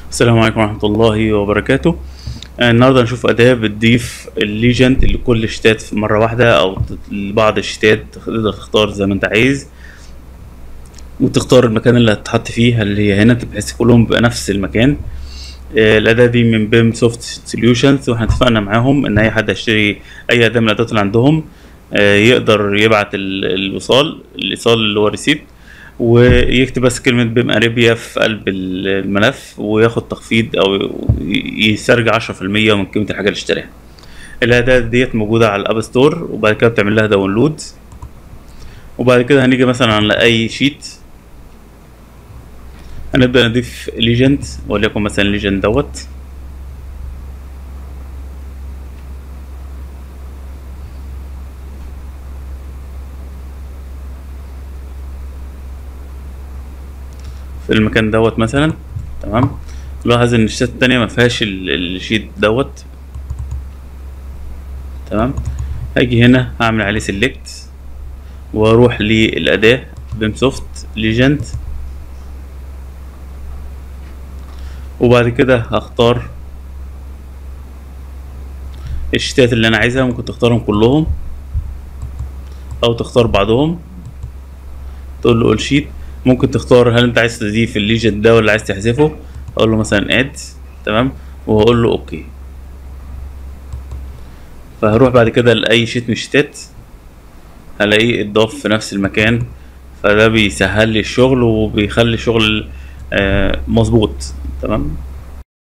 السلام عليكم ورحمة الله وبركاته. النهاردة هنشوف أداة بتضيف الليجند لكل الشتات في مرة واحدة أو لبعض الشتات، تقدر تختار زي ما أنت عايز وتختار المكان اللي هتتحط فيه، هل هي هنا بحيث كلهم بيبقى نفس المكان. الأداة دي من بيم سوفت سوليوشنز، واحنا اتفقنا معاهم إن أي حد هيشتري أي أداة من الأدوات اللي عندهم يقدر يبعت الإيصال اللي هو ريسيبت، ويكتب بس كلمة بيم أريبيا في قلب الملف وياخد تخفيض أو يسترجع 10% من قيمة الحاجة اللي اشتراها. الأداة ديت موجودة على الأب ستور، وبعد كده بتعمل لها داونلود. وبعد كده هنيجي مثلا على أي شيت، هنبدأ نضيف ليجند، وليكن مثلا ليجند دوت. في المكان دوت مثلا. تمام. لاحظ ان الشاشة التانية مفيهاش الشيت دوت. تمام. هاجي هنا هعمل عليه سيلكت واروح للأداة بيم سوفت ليجند، وبعد كده هختار الشتات اللي انا عايزها. ممكن تختارهم كلهم او تختار بعضهم، تقول له اول شيت. ممكن تختار هل انت عايز تضيف الليجند ده ولا عايز تحذفه. اقول له مثلا اد. تمام. وهقول له اوكي. فهروح بعد كده لاي شيت من الشتات، هلاقيه اتضاف في نفس المكان، فده بيسهل لي الشغل وبيخلي الشغل مظبوط. تمام.